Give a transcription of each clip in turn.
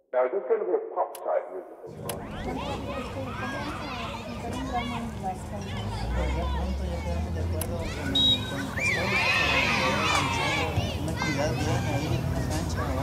Now, is this going to be a pop type musical? Pues ya pronto ya quedamos de acuerdo con el pastor, una actividad bien ahí en una cancha o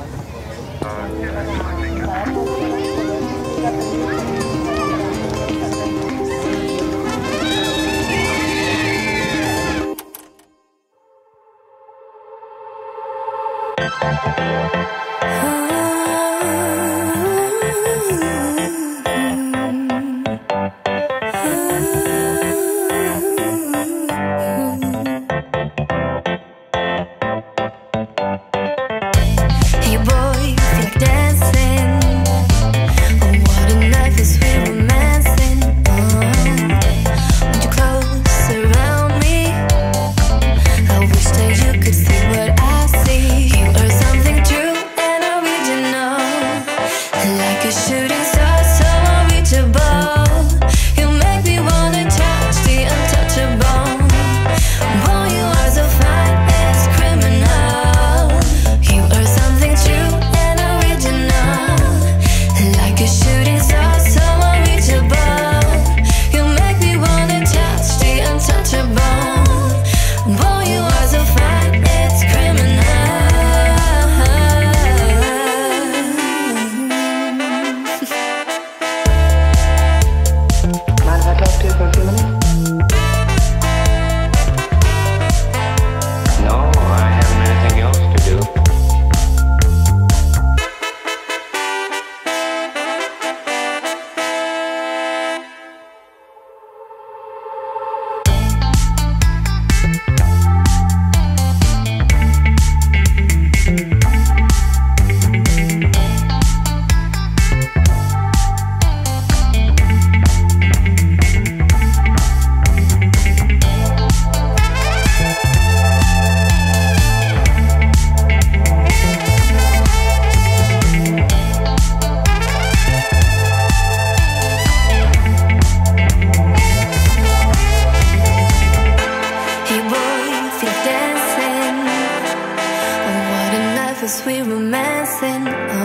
sweet romancing.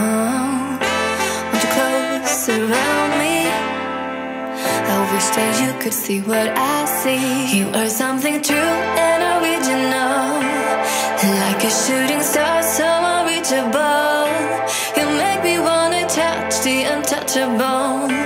Oh, won't you close around me? I wish that you could see what I see. You are something true and original, like a shooting star, so unreachable. You make me wanna touch the untouchable.